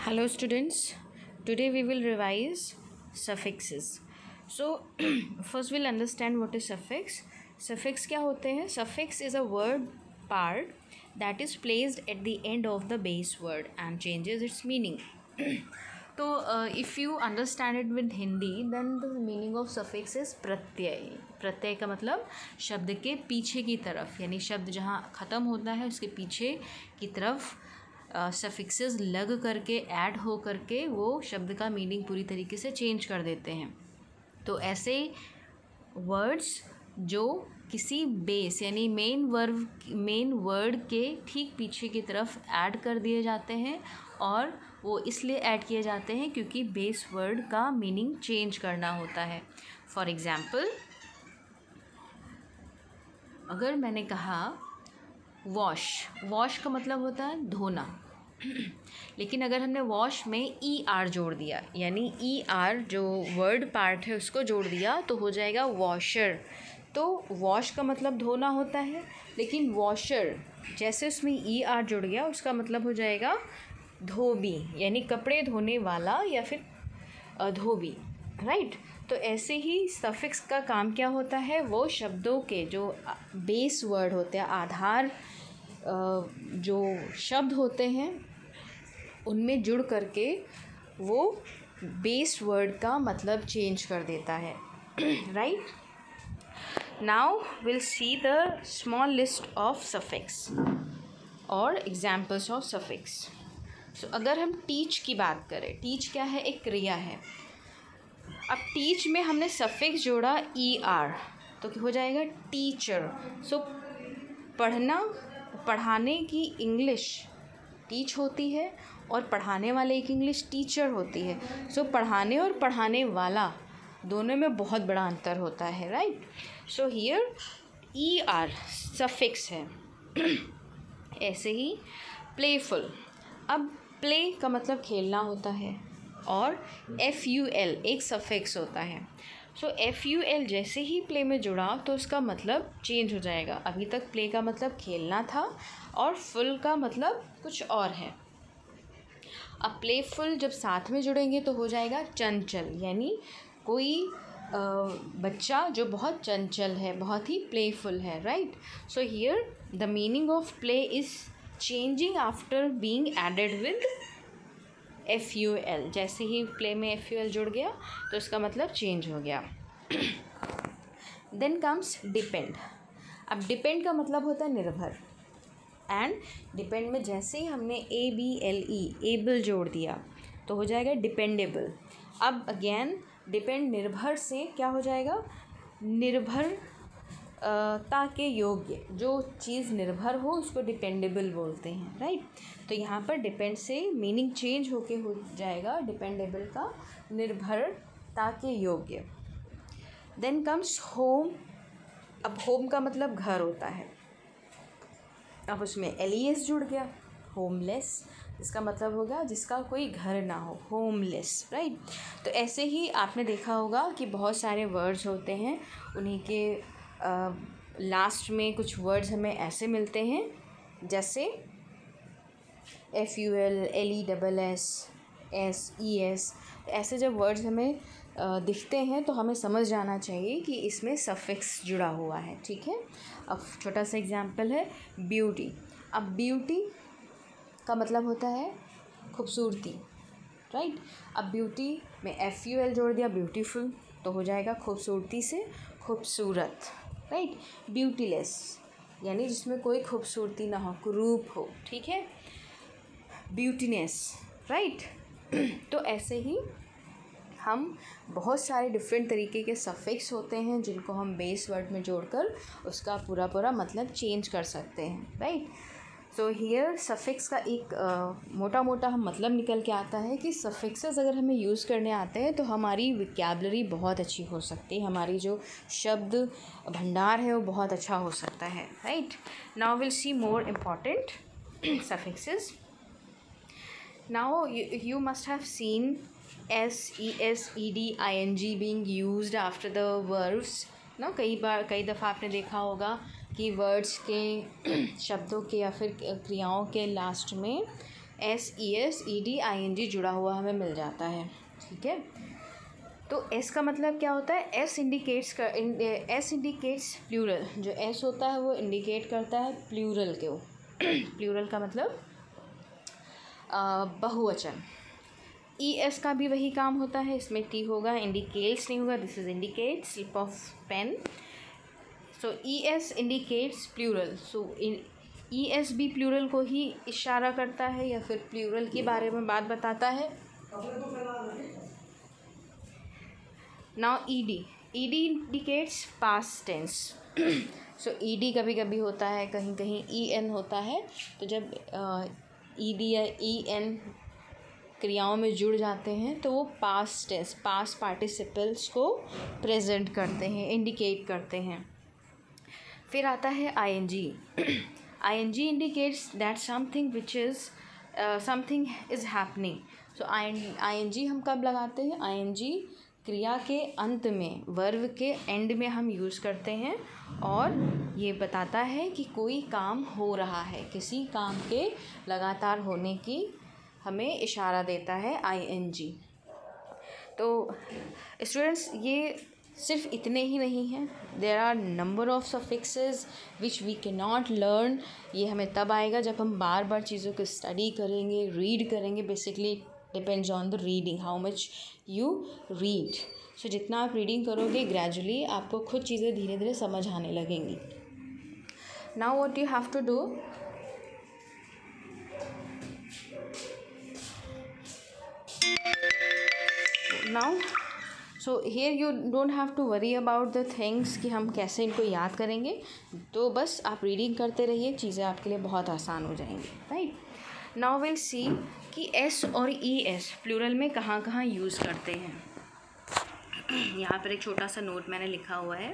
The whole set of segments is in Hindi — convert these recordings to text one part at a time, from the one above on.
Hello students, today we will revise suffixes. So first we'll understand what is suffix. Suffix क्या होते हैं? Suffix is a word part that is placed at the end of the base word and changes its meaning. तो if you understand it with Hindi, then the meaning of suffix is प्रत्यय. प्रत्यय का मतलब शब्द के पीछे की तरफ, यानी शब्द जहाँ ख़त्म होता है उसके पीछे की तरफ सफिक्सेस लग करके ऐड हो करके वो शब्द का मीनिंग पूरी तरीके से चेंज कर देते हैं. तो ऐसे वर्ड्स जो किसी बेस यानी मेन वर्ड के ठीक पीछे की तरफ ऐड कर दिए जाते हैं, और वो इसलिए ऐड किए जाते हैं क्योंकि बेस वर्ड का मीनिंग चेंज करना होता है. फॉर एग्ज़ाम्पल, अगर मैंने कहा वॉश का मतलब होता है धोना, लेकिन अगर हमने वॉश में ER जोड़ दिया, यानी ER जो वर्ड पार्ट है उसको जोड़ दिया, तो हो जाएगा वॉशर. तो वॉश का मतलब धोना होता है, लेकिन वॉशर जैसे उसमें ER जुड़ गया उसका मतलब हो जाएगा धोबी, यानी कपड़े धोने वाला या फिर धोबी, राइट. तो ऐसे ही सफिक्स का काम क्या होता है, वो शब्दों के जो बेस वर्ड होते हैं, आधार जो शब्द होते हैं उनमें जुड़ करके वो बेस वर्ड का मतलब चेंज कर देता है, right. Now will see the small list of suffix और एग्जाम्पल्स ऑफ सफिक्स. सो अगर हम टीच की बात करें, टीच क्या है, एक क्रिया है. अब टीच में हमने सफिक्स जोड़ा ER, तो हो जाएगा टीचर. सो पढ़ाने की इंग्लिश टीच होती है और पढ़ाने वाले की इंग्लिश टीचर होती है. सो पढ़ाने और पढ़ाने वाला दोनों में बहुत बड़ा अंतर होता है, right. So here ER suffix है. ऐसे ही प्लेफुल, अब प्ले का मतलब खेलना होता है, और FUL एक सफिक्स होता है. सो FUL जैसे ही प्ले में जुड़ा तो उसका मतलब चेंज हो जाएगा. अभी तक प्ले का मतलब खेलना था और फुल का मतलब कुछ और है. अब प्लेफुल जब साथ में जुड़ेंगे तो हो जाएगा चंचल, यानी कोई बच्चा जो बहुत चंचल है, बहुत ही प्लेफुल है, right. So here the meaning of play is changing after being added with FUL. जैसे ही प्ले में FUL जुड़ गया तो उसका मतलब चेंज हो गया. Then comes depend. अब डिपेंड का मतलब होता है निर्भर, एंड डिपेंड में जैसे ही हमने ABLE एबल जोड़ दिया तो हो जाएगा डिपेंडेबल. अब अगेन डिपेंड निर्भर से क्या हो जाएगा, निर्भर ता के योग्य. जो चीज़ निर्भर हो उसको डिपेंडेबल बोलते हैं, राइट. तो यहाँ पर डिपेंड से मीनिंग चेंज होके हो जाएगा डिपेंडेबल का निर्भरता के योग्य. Then comes home. अब होम का मतलब घर होता है, अब उसमें LES जुड़ गया, होमलेस. इसका मतलब होगा जिसका कोई घर ना हो, होमलेस, राइट. तो ऐसे ही आपने देखा होगा कि बहुत सारे वर्ड्स होते हैं, उन्हीं के लास्ट में कुछ वर्ड्स हमें ऐसे मिलते हैं जैसे FUL, LESS, SES. ऐसे जब वर्ड्स हमें दिखते हैं तो हमें समझ जाना चाहिए कि इसमें सफिक्स जुड़ा हुआ है, ठीक है. अब छोटा सा एग्जांपल है ब्यूटी. अब ब्यूटी का मतलब होता है खूबसूरती, राइट. अब ब्यूटी में FUL जोड़ दिया, ब्यूटीफुल, तो हो जाएगा खूबसूरती से खूबसूरत, राइट. ब्यूटीलेस यानी जिसमें कोई खूबसूरती ना हो, कुरूप हो, ठीक है. Beautiness, right. तो ऐसे ही हम बहुत सारे डिफरेंट तरीके के सफिक्स होते हैं जिनको हम बेस वर्ड में जोड़कर उसका पूरा मतलब चेंज कर सकते हैं, राइट. सो हियर सफिक्स का एक मोटा हम मतलब निकल के आता है कि सफिक्सेस अगर हमें यूज़ करने आते हैं तो हमारी विकैबलरी बहुत अच्छी हो सकती है, हमारी जो शब्द भंडार है वो बहुत अच्छा हो सकता है, right. Now will see more important suffixes. Now you must have seen SES ED ING being used after the verbs ना. कई दफ़ा आपने देखा होगा कि वर्ड्स के शब्दों के या फिर क्रियाओं के लास्ट में SES ED ING जुड़ा हुआ हमें मिल जाता है, ठीक है। तो S का मतलब क्या होता है? S indicates plural. जो S होता है वो इंडिकेट करता है प्लूरल को। प्लूरल का मतलब बहुवचन। ES का भी वही काम होता है, इसमें T होगा, इंडिकेट्स नहीं होगा, this is indicate, slip of pen. So ES indicates plural. So ES भी प्लूरल को ही इशारा करता है या फिर प्लूरल के बारे में बात बताता है। Now ED indicates past tense. So ED कभी कभी होता है, कहीं कहीं EN होता है। तो जब ED या EN क्रियाओं में जुड़ जाते हैं तो वो पास्ट टेंस, पास्ट पार्टिसिपल्स को प्रेजेंट करते हैं, इंडिकेट करते हैं। फिर आता है ING। ING indicates that something which is something is happening. So ING हम कब लगाते हैं? ING क्रिया के अंत में, वर्ब के एंड में हम यूज़ करते हैं और ये बताता है कि कोई काम हो रहा है, किसी काम के लगातार होने की हमें इशारा देता है ING। तो स्टूडेंट्स ये सिर्फ इतने ही नहीं हैं, there are number of suffixes which we can not learn. ये हमें तब आएगा जब हम बार बार चीज़ों को स्टडी करेंगे, रीड करेंगे। Basically depends on the reading, how much you read. So जितना आप रीडिंग करोगे ग्रेजुअली आपको खुद चीज़ें धीरे धीरे समझ आने लगेंगी। Now what you have to do, now so here you don't have to worry about the things कि हम कैसे इनको याद करेंगे। तो बस आप रीडिंग करते रहिए, चीज़ें आपके लिए बहुत आसान हो जाएंगी, राइट। नाउ विल सी कि S और ES प्लूरल में कहाँ कहाँ यूज़ करते हैं। यहाँ पर एक छोटा सा नोट मैंने लिखा हुआ है।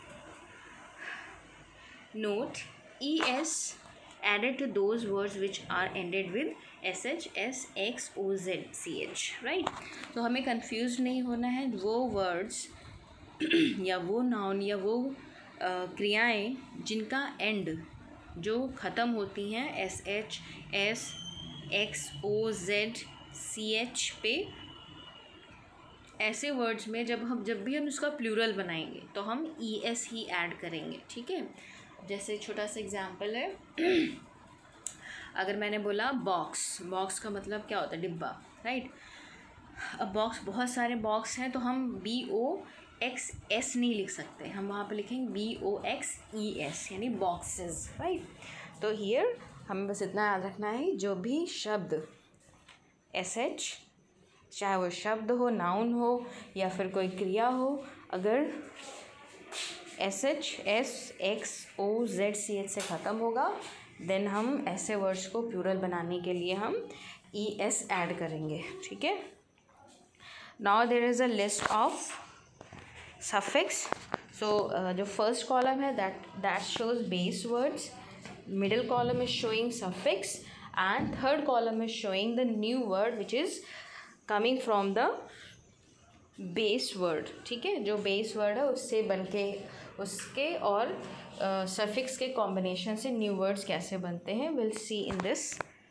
Note ES added to those words which are ended with SH, S, X, O, Z, CH, राइट। तो हमें कंफ्यूज नहीं होना है। वो वर्ड्स या वो नाउन या वो क्रियाएं जिनका एंड जो ख़त्म होती हैं SH, S, X, O, Z, CH पे, ऐसे वर्ड्स में जब भी हम उसका प्लूरल बनाएंगे तो हम ES ही ऐड करेंगे, ठीक है। जैसे छोटा सा एग्जांपल है, अगर मैंने बोला बॉक्स, बॉक्स का मतलब क्या होता है? डिब्बा, राइट। अब बॉक्स, बहुत सारे बॉक्स हैं तो हम BOXS नहीं लिख सकते, हम वहाँ पे लिखेंगे BOXES यानी बॉक्सेस, राइट। तो हियर हमें बस इतना याद रखना है, जो भी शब्द SH, चाहे वो शब्द हो, नाउन हो या फिर कोई क्रिया हो, अगर SH, S, X, O, Z, CH से ख़त्म होगा देन हम ऐसे वर्ड्स को प्लूरल बनाने के लिए हम ES ऐड करेंगे, ठीक है। Now there is a list of suffix. So जो फर्स्ट कॉलम है that shows base words, middle column is showing suffix and third column is showing the new word which is coming from the base word, ठीक है। जो बेस वर्ड है उससे बन के, उसके और सफिक्स के कॉम्बिनेशन से न्यू वर्ड्स कैसे बनते हैं, will see in this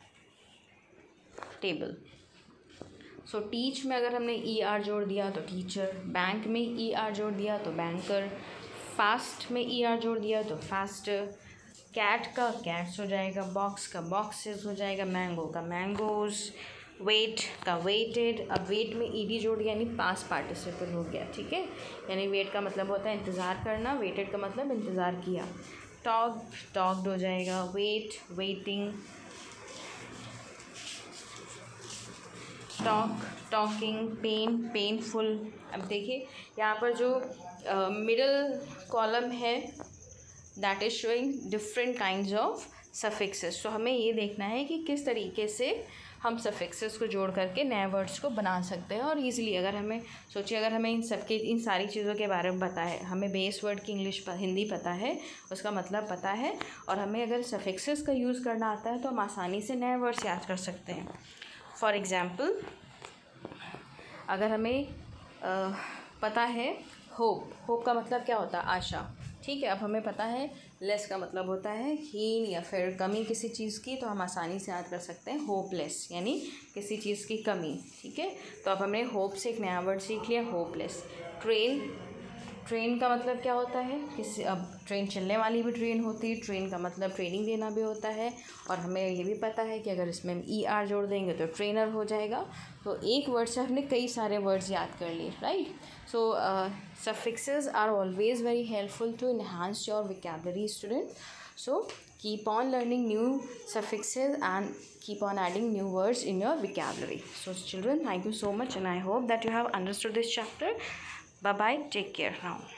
table. So teach में अगर हमने ER जोड़ दिया तो टीचर, बैंक में ER जोड़ दिया तो बैंकर, फास्ट में ER जोड़ दिया तो फास्टर, कैट का कैट्स हो जाएगा, बॉक्स का बॉक्सेस हो जाएगा, मैंगो का मैंगोज़, वेट का वेटेड। अब वेट में ED जोड़ दिया यानी पास्ट पार्टिसिपल हो गया, ठीक है। यानी वेट का मतलब होता है इंतज़ार करना, वेटेड का मतलब इंतज़ार किया। टॉक, टॉक्ड हो जाएगा, wait, waiting, talk, talking, pen, painful. अब देखिए यहाँ पर जो मिडल कॉलम है that is showing different kinds of suffixes. तो हमें ये देखना है कि किस तरीके से हम सफिक्सेस को जोड़ करके नए वर्ड्स को बना सकते हैं और ईज़िली। अगर हमें सोचिए, अगर हमें इन सारी चीज़ों के बारे में पता है, हमें बेस वर्ड की हिंदी पता है, उसका मतलब पता है, और हमें अगर सफिक्सेस का यूज़ करना आता है तो हम आसानी से नए वर्ड्स याद कर सकते हैं। फॉर एग्ज़ाम्पल, अगर हमें पता है होप, होप का मतलब क्या होता है? आशा, ठीक है, अब हमें पता है लेस का मतलब होता है हीन या फिर कमी किसी चीज़ की, तो हम आसानी से याद कर सकते हैं होपलेस, यानी किसी चीज़ की कमी। ठीक है, तो अब हमने होप से एक नया वर्ड सीख लिया, होपलेस। ट्रेन, ट्रेन का मतलब क्या होता है, किसी, अब ट्रेन चलने वाली भी ट्रेन होती है, ट्रेन का मतलब ट्रेनिंग देना भी होता है, और हमें ये भी पता है कि अगर इसमें ER जोड़ देंगे तो ट्रेनर हो जाएगा। तो एक वर्ड से हमने कई सारे वर्ड्स याद कर लिए, right. So suffixes are always very helpful to enhance your vocabulary, student. So keep on learning new suffixes and keep on adding new words in your vocabulary. So children, thank you so much, and I hope that you have understood this chapter. Bye bye, take care now.